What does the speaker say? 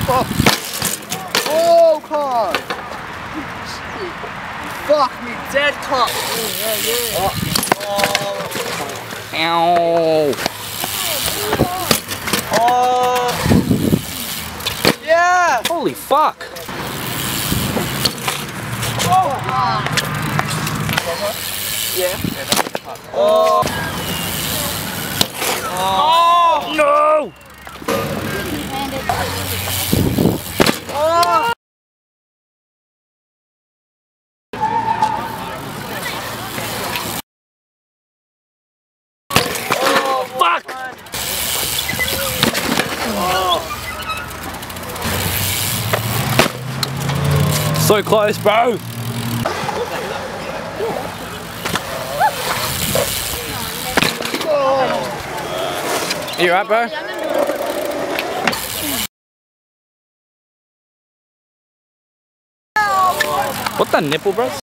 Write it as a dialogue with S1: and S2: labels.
S1: Oh, God! Fuck me, dead cock!
S2: Ow!
S1: Oh! Yeah!
S2: Holy fuck!
S1: Oh! Yeah. Oh!
S2: Oh no!
S1: Oh!
S2: Fuck! So close, bro! You alright, bro? What the nipple, bro?